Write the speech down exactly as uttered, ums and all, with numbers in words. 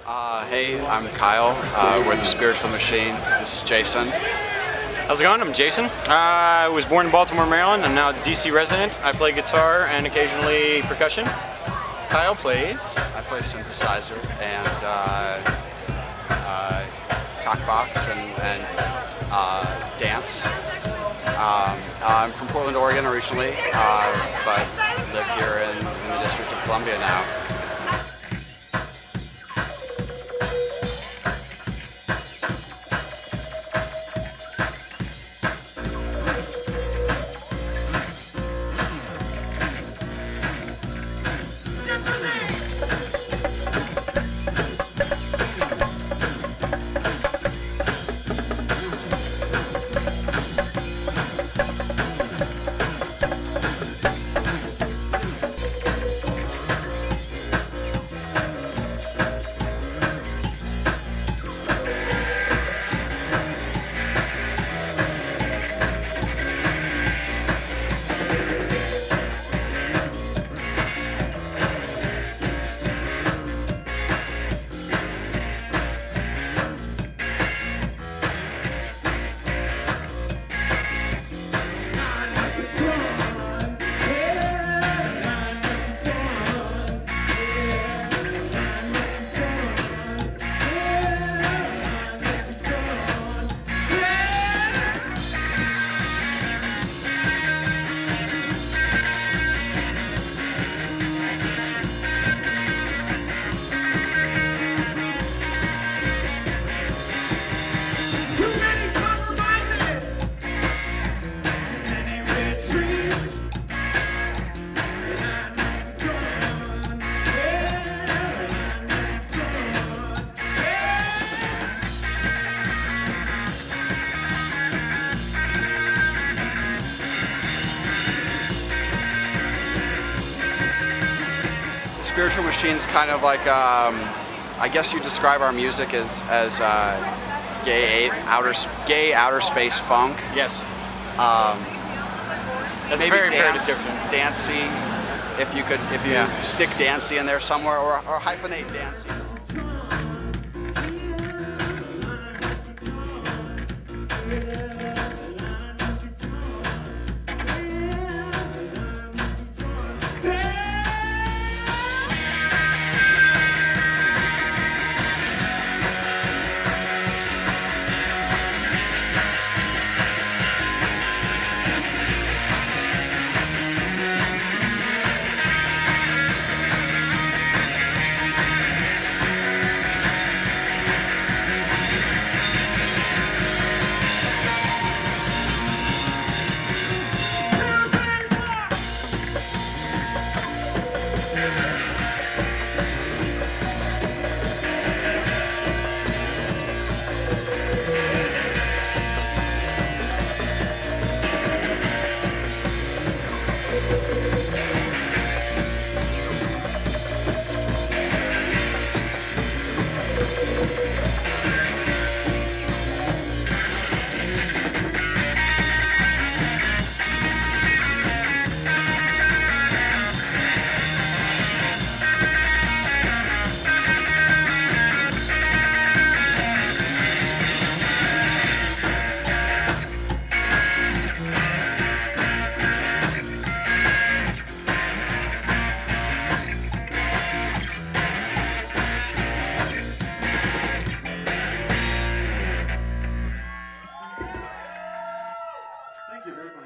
Uh, hey, I'm Kyle. Uh, we're the Spiritual Machine. This is Jason. How's it going? I'm Jason. Uh, I was born in Baltimore, Maryland. I'm now a D C resident. I play guitar and occasionally percussion. Kyle plays. I play synthesizer and uh, uh, talk box and, and uh, dance. Um, I'm from Portland, Oregon originally, uh, but live here in, in the District of Columbia now. Spiritual Machine's kind of like, um, I guess you describe our music as, as uh, gay outer gay outer space funk. Yes. Um, That's maybe very fair dance, description. Dancey, if you could, if you Yeah. stick dancey in there somewhere, or, or hyphenate dancey. Thank you very much.